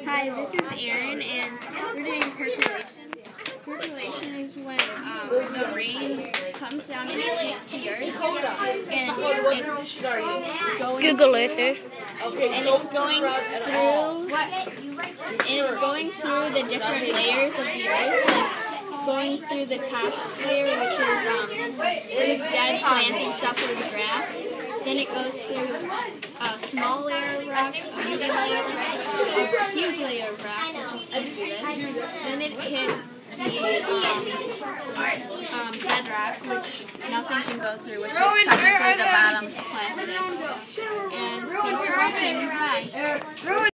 Hi, this is Erin, and we're doing percolation. Percolation is when the rain comes down and it hits the earth, and it's going Google Earth. and it's going through the different layers of the earth. It's going through the top layer, which is just dead plants and stuff or the grass. Then it goes through a small layer of rock, a medium layer of rock, a huge layer of rock, which is supposed to be this. Then it hits the bedrock, which nothing can go through, which is technically the bottom plastic. And thanks for watching. Bye.